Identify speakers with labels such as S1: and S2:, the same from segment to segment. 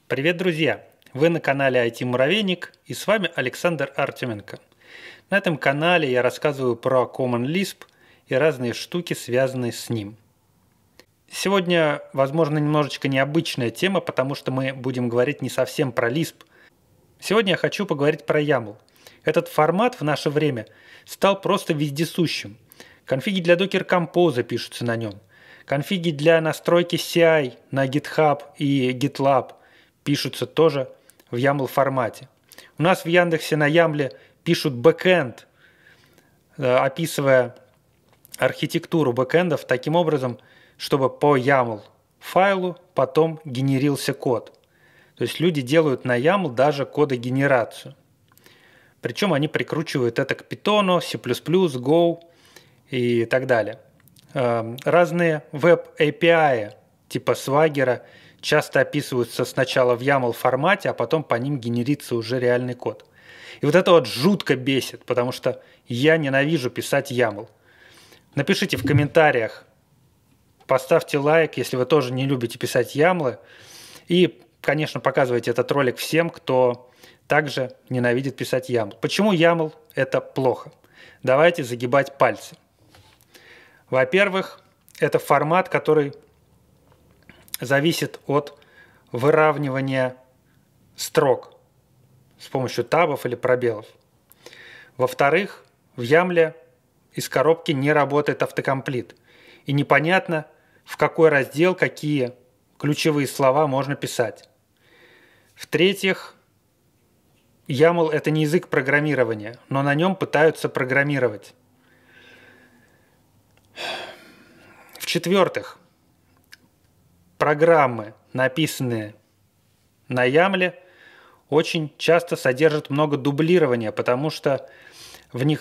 S1: Привет, друзья! Вы на канале IT-муравейник и с вами Александр Артеменко. На этом канале я рассказываю про Common Lisp и разные штуки, связанные с ним. Сегодня, возможно, немножечко необычная тема, потому что мы будем говорить не совсем про Lisp. Сегодня я хочу поговорить про YAML. Этот формат в наше время стал просто вездесущим. Конфиги для Docker Compose пишутся на нем. Конфиги для настройки CI на GitHub и GitLab пишутся тоже в YAML формате. У нас в Яндексе на YAML пишут бэкэнд, описывая архитектуру бэкэндов таким образом, чтобы по YAML файлу потом генерился код. То есть люди делают на YAML даже кодогенерацию. Причем они прикручивают это к Python, C++, Go и так далее. Разные веб-API типа Swagger часто описываются сначала в YAML формате, а потом по ним генерится уже реальный код. И вот это вот жутко бесит, потому что я ненавижу писать YAML. Напишите в комментариях, поставьте лайк, если вы тоже не любите писать YAML. И, конечно, показывайте этот ролик всем, кто также ненавидит писать YAML. Почему YAML это плохо? Давайте загибать пальцы. Во-первых, это формат, который зависит от выравнивания строк с помощью табов или пробелов. Во-вторых, в YAML из коробки не работает автокомплит. И непонятно, в какой раздел какие ключевые слова можно писать. В-третьих, YAML – это не язык программирования, но на нем пытаются программировать. В-четвертых, программы, написанные на YAML, очень часто содержат много дублирования, потому что в них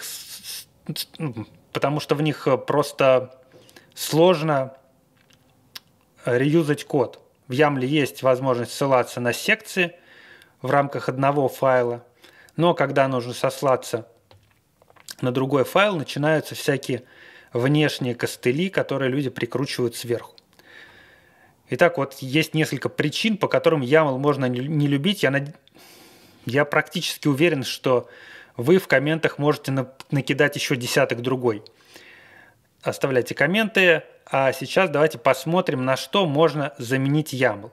S1: просто сложно реюзать код. В YAML есть возможность ссылаться на секции в рамках одного файла, но когда нужно сослаться на другой файл, начинаются всякие внешние костыли, которые люди прикручивают сверху. Итак, вот есть несколько причин, по которым YAML можно не любить. Я практически уверен, что вы в комментах можете накидать еще десяток другой. Оставляйте комменты, а сейчас давайте посмотрим, на что можно заменить YAML.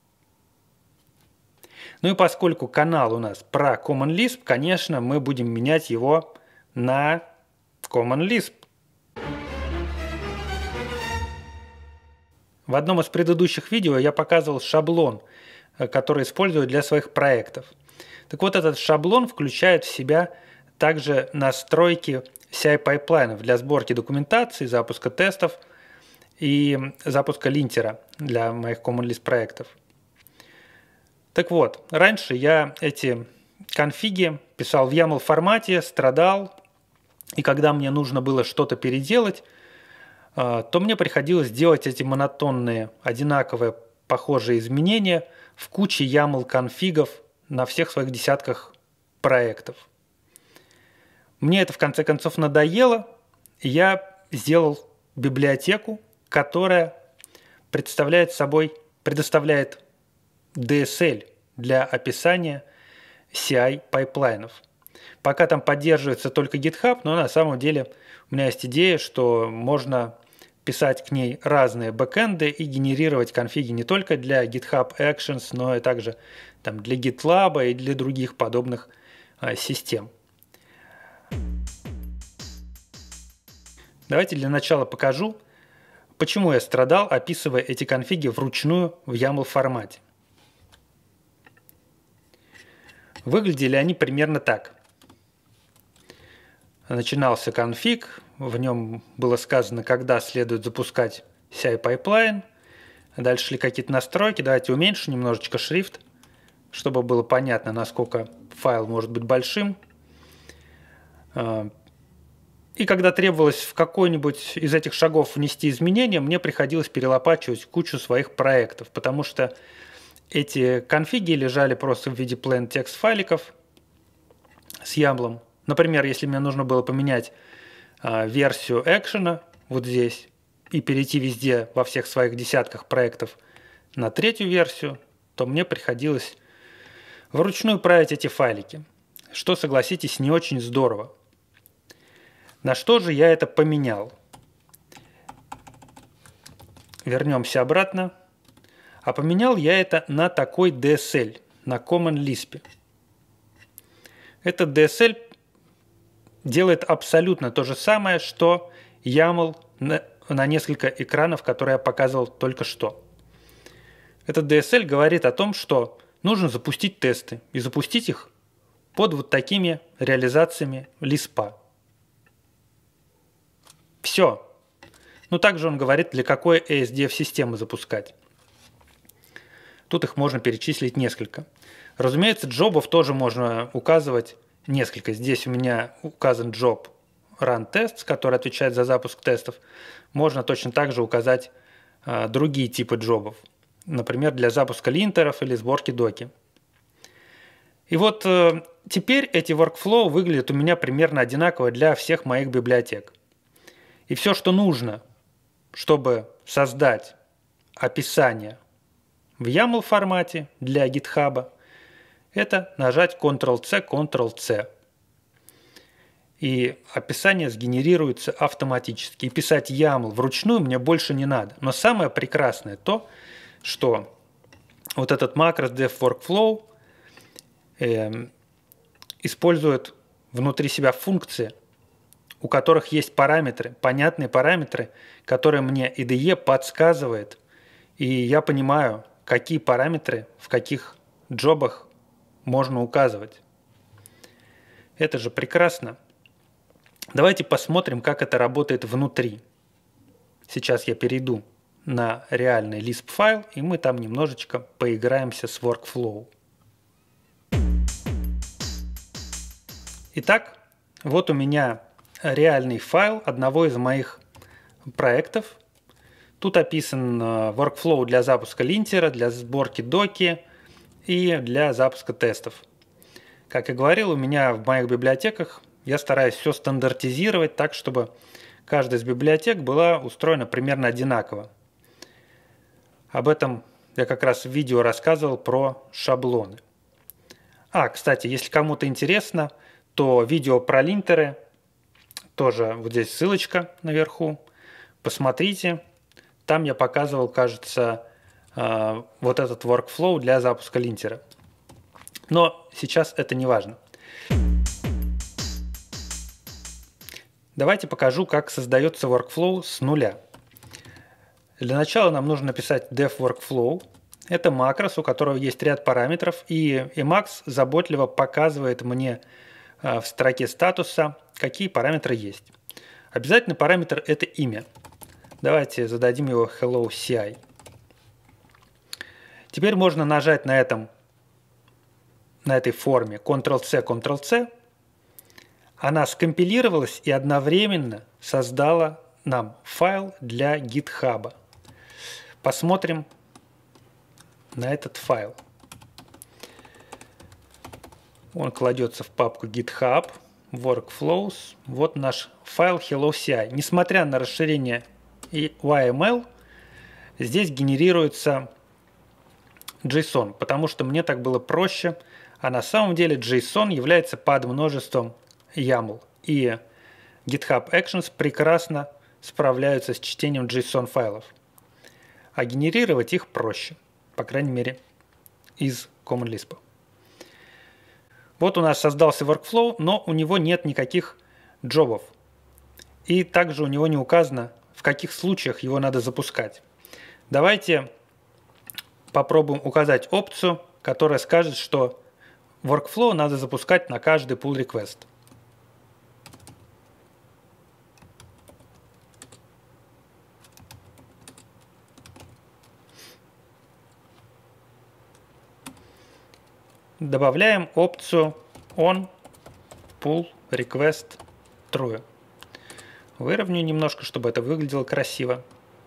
S1: Ну и поскольку канал у нас про Common Lisp, конечно, мы будем менять его на Common Lisp. В одном из предыдущих видео я показывал шаблон, который использую для своих проектов. Так вот, этот шаблон включает в себя также настройки CI-пайплайнов для сборки документации, запуска тестов и запуска линтера для моих Common Lisp проектов. Так вот, раньше я эти конфиги писал в YAML формате, страдал, и когда мне нужно было что-то переделать, то мне приходилось делать эти монотонные, одинаковые, похожие изменения в куче YAML конфигов на всех своих десятках проектов. Мне это в конце концов надоело, и я сделал библиотеку, которая предоставляет DSL для описания CI-пайплайнов. Пока там поддерживается только GitHub, но на самом деле у меня есть идея, что можно писать к ней разные бэкэнды и генерировать конфиги не только для GitHub Actions, но и также там, для GitLab и для других подобных систем. Давайте для начала покажу, почему я страдал, описывая эти конфиги вручную в YAML формате. Выглядели они примерно так. Начинался конфиг, в нем было сказано, когда следует запускать CI-пайплайн. Дальше шли какие-то настройки. Давайте уменьшим немножечко шрифт, чтобы было понятно, насколько файл может быть большим. И когда требовалось в какой-нибудь из этих шагов внести изменения, мне приходилось перелопачивать кучу своих проектов, потому что эти конфиги лежали просто в виде plain текст файликов с YAML. Например, если мне нужно было поменять версию экшена вот здесь и перейти везде во всех своих десятках проектов на третью версию, то мне приходилось вручную править эти файлики, что, согласитесь, не очень здорово. На что же я это поменял? Вернемся обратно. А поменял я это на такой DSL, на Common Lisp. Этот DSL делает абсолютно то же самое, что YAML на несколько экранов, которые я показывал только что. Этот DSL говорит о том, что нужно запустить тесты и запустить их под вот такими реализациями Lisp. Все. Ну, также он говорит, для какой ASDF-системы запускать. Тут их можно перечислить несколько. Разумеется, джобов тоже можно указывать несколько. Здесь у меня указан джоб Run Tests, который отвечает за запуск тестов. Можно точно так же указать другие типы джобов. Например, для запуска линтеров или сборки доки. И вот теперь эти workflow выглядят у меня примерно одинаково для всех моих библиотек. И все, что нужно, чтобы создать описание в YAML формате для GitHub, это нажать Ctrl-C, Ctrl-C. И описание сгенерируется автоматически. И писать YAML вручную мне больше не надо. Но самое прекрасное то, что вот этот макрос DevWorkflow использует внутри себя функции, у которых есть параметры, понятные параметры, которые мне IDE подсказывает. И я понимаю, какие параметры в каких джобах можно указывать. Это же прекрасно. Давайте посмотрим, как это работает внутри. Сейчас я перейду на реальный Lisp файл, и мы там немножечко поиграемся с workflow. Итак, вот у меня реальный файл одного из моих проектов. Тут описан workflow для запуска линтера, для сборки доки и для запуска тестов. Как я говорил, у меня в моих библиотеках я стараюсь все стандартизировать так, чтобы каждая из библиотек была устроена примерно одинаково. Об этом я как раз в видео рассказывал про шаблоны. Кстати, если кому-то интересно, то видео про линтеры, тоже вот здесь ссылочка наверху, посмотрите. Там я показывал, кажется, вот этот workflow для запуска линтера. Но сейчас это не важно. Давайте покажу, как создается workflow с нуля. Для начала нам нужно написать dev-workflow. Это макрос, у которого есть ряд параметров, и Emacs заботливо показывает мне в строке статуса, какие параметры есть. Обязательный параметр – это имя. Давайте зададим его hello CI. Теперь можно нажать на этой форме Ctrl-C, Ctrl-C. Она скомпилировалась и одновременно создала нам файл для GitHub. Посмотрим на этот файл. Он кладется в папку GitHub, Workflows. Вот наш файл hello CI. Несмотря на расширение YML, здесь генерируется JSON, потому что мне так было проще. А на самом деле JSON является подмножеством YAML. И GitHub Actions прекрасно справляются с чтением JSON файлов. А генерировать их проще, по крайней мере, из Common Lisp. Вот у нас создался workflow, но у него нет никаких джобов. И также у него не указано, в каких случаях его надо запускать. Давайте попробуем указать опцию, которая скажет, что workflow надо запускать на каждый pull request. Добавляем опцию on pull request true. Выровняю немножко, чтобы это выглядело красиво.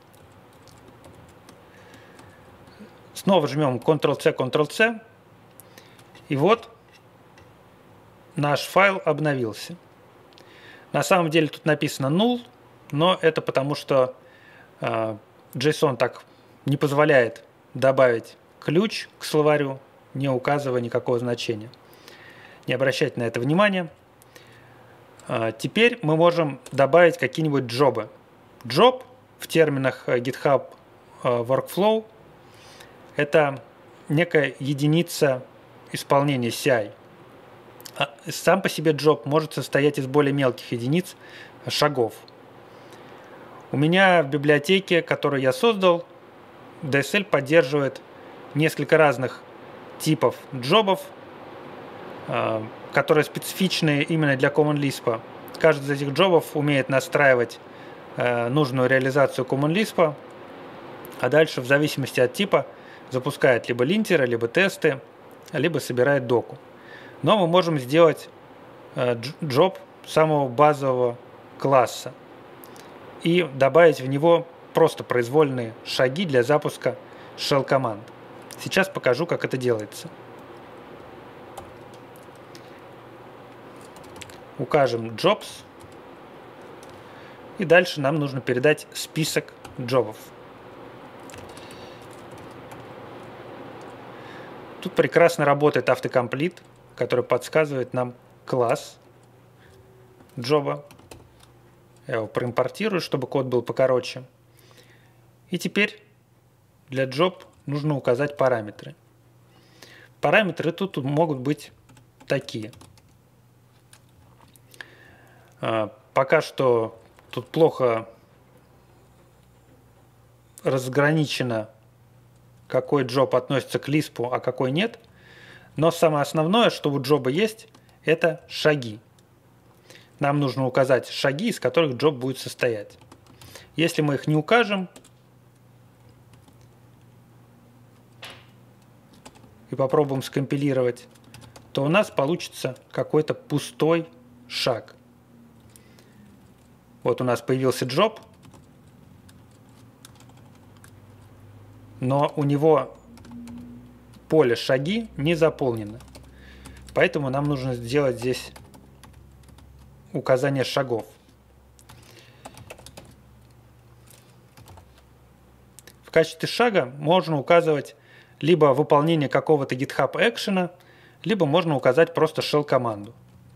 S1: Снова жмем Ctrl-C, Ctrl-C. И вот наш файл обновился. На самом деле тут написано null, но это потому, что JSON так не позволяет добавить ключ к словарю, не указывая никакого значения. Не обращайте на это внимания. Теперь мы можем добавить какие-нибудь джобы. Job в терминах GitHub Workflow – это некая единица исполнения CI. Сам по себе job может состоять из более мелких единиц шагов. У меня в библиотеке, которую я создал, DSL поддерживает несколько разных типов джобов, которые специфичны именно для Common Lisp. Каждый из этих джобов умеет настраивать нужную реализацию Common Lisp, а дальше в зависимости от типа запускает либо линтеры, либо тесты, либо собирает доку. Но мы можем сделать джоб самого базового класса и добавить в него просто произвольные шаги для запуска shell команд. Сейчас покажу, как это делается. Укажем jobs. И дальше нам нужно передать список джобов. Тут прекрасно работает автокомплит, который подсказывает нам класс джоба. Я его проимпортирую, чтобы код был покороче. И теперь для job нужно указать параметры. Параметры тут могут быть такие. Пока что тут плохо разграничено, какой job относится к Lisp, а какой нет. Но самое основное, что у джоба есть, это шаги. Нам нужно указать шаги, из которых job будет состоять. Если мы их не укажем и попробуем скомпилировать, то у нас получится какой-то пустой шаг. Вот у нас появился job, но у него поле шаги не заполнено. Поэтому нам нужно сделать здесь указание шагов. В качестве шага можно указывать либо выполнение какого-то GitHub экшена, либо можно указать просто shell команду.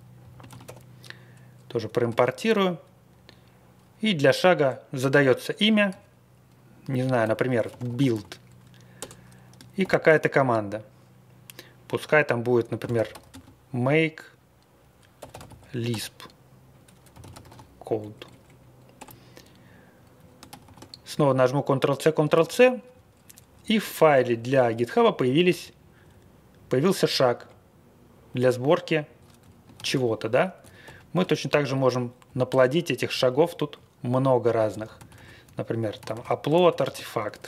S1: Тоже проимпортирую. И для шага задается имя, не знаю, например, build, и какая-то команда. Пускай там будет, например, make lisp code. Снова нажму Ctrl-C, Ctrl-C, и в файле для GitHub появился шаг для сборки чего-то, да? Мы точно так же можем наплодить этих шагов, тут много разных. Например, там upload артефакт.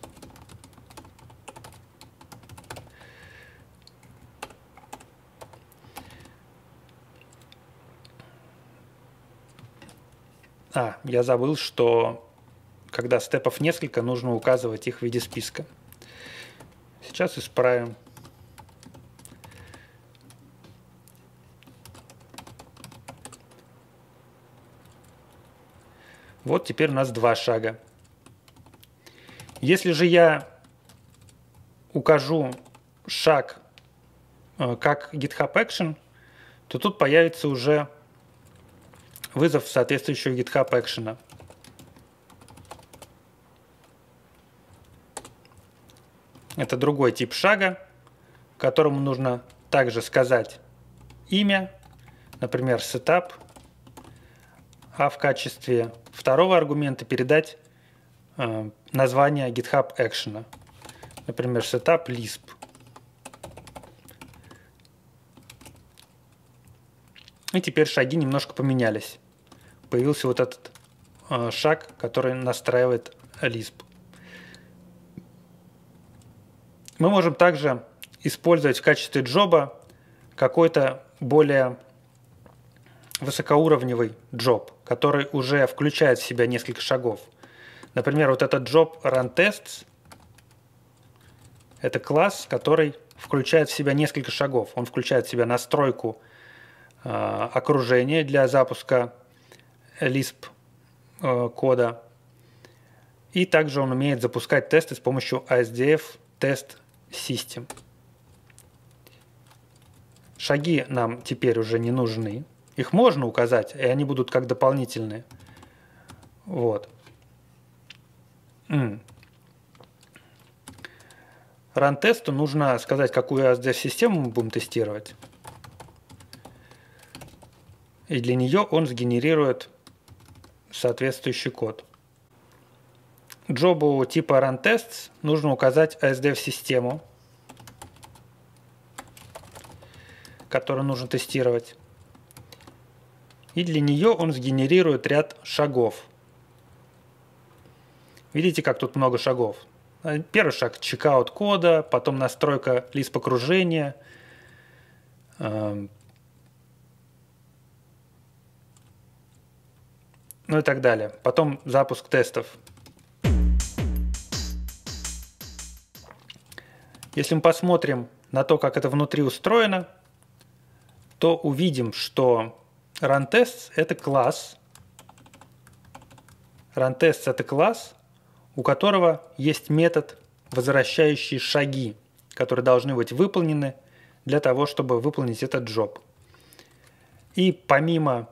S1: Я забыл, что когда степов несколько, нужно указывать их в виде списка. Сейчас исправим. Вот теперь у нас два шага. Если же я укажу шаг как GitHub Action, то тут появится уже вызов соответствующего GitHub Action. Это другой тип шага, которому нужно также сказать имя, например, setup, а в качестве второго аргумента передать название GitHub Action, например, setup lisp. И теперь шаги немножко поменялись. Появился вот этот шаг, который настраивает Lisp. Мы можем также использовать в качестве джоба какой-то более высокоуровневый джоб, который уже включает в себя несколько шагов. Например, вот этот джоб runTests – это класс, который включает в себя несколько шагов. Он включает в себя настройку окружения для запуска Lisp кода. И также он умеет запускать тесты с помощью ASDF Test System. Шаги нам теперь уже не нужны. Их можно указать, и они будут как дополнительные. Вот. Run-тесту нужно сказать, какую ASDF-систему мы будем тестировать. И для нее он сгенерирует соответствующий код. Джобу типа RunTests нужно указать ASDF-систему, которую нужно тестировать. И для нее он сгенерирует ряд шагов. Видите, как тут много шагов? Первый шаг – чекаут кода, потом настройка Lisp окружения, ну и так далее. Потом запуск тестов. Если мы посмотрим на то, как это внутри устроено, то увидим, что RunTests – это класс. RunTests – это класс, у которого есть метод, возвращающий шаги, которые должны быть выполнены для того, чтобы выполнить этот job. И помимо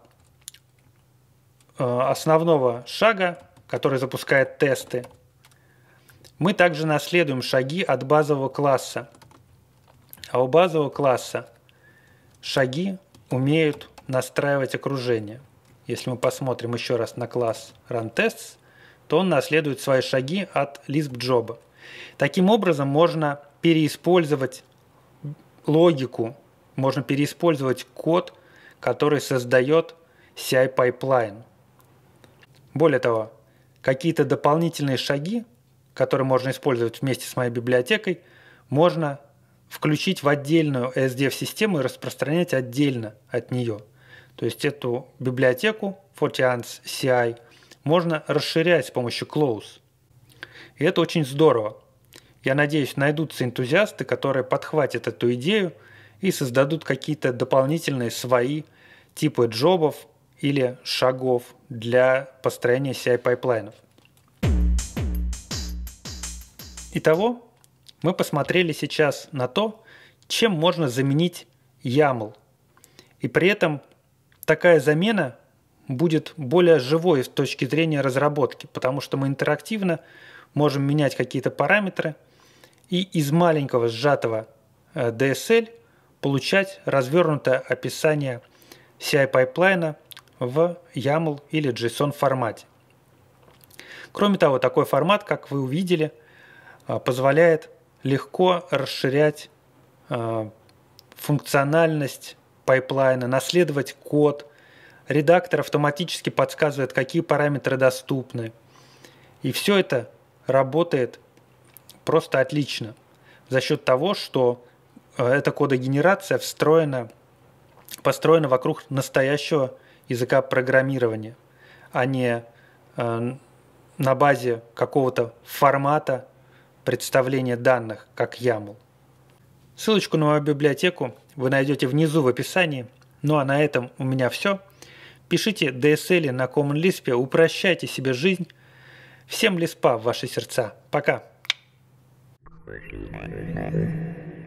S1: основного шага, который запускает тесты, мы также наследуем шаги от базового класса. А у базового класса шаги умеют настраивать окружение. Если мы посмотрим еще раз на класс RunTests, то он наследует свои шаги от Lisp Job. Таким образом, можно переиспользовать логику, можно переиспользовать код, который создает CI-пайплайн. Более того, какие-то дополнительные шаги, которые можно использовать вместе с моей библиотекой, можно включить в отдельную SDF-систему и распространять отдельно от нее. То есть эту библиотеку Forteans CI можно расширять с помощью Close. И это очень здорово. Я надеюсь, найдутся энтузиасты, которые подхватят эту идею и создадут какие-то дополнительные свои типы джобов или шагов для построения CI-пайплайнов. Итого, мы посмотрели сейчас на то, чем можно заменить YAML. И при этом такая замена будет более живой с точки зрения разработки, потому что мы интерактивно можем менять какие-то параметры и из маленького сжатого DSL получать развернутое описание CI-пайплайна в YAML или JSON формате. Кроме того, такой формат, как вы увидели, позволяет легко расширять функциональность пайплайна, наследовать код. Редактор автоматически подсказывает, какие параметры доступны. И все это работает просто отлично за счет того, что эта кодогенерация построена вокруг настоящего языка программирования, а не на базе какого-то формата представления данных, как YAML. Ссылочку на мою библиотеку вы найдете внизу в описании. Ну а на этом у меня все. Пишите DSL на Common Lisp, упрощайте себе жизнь. Всем лиспа в ваши сердца. Пока!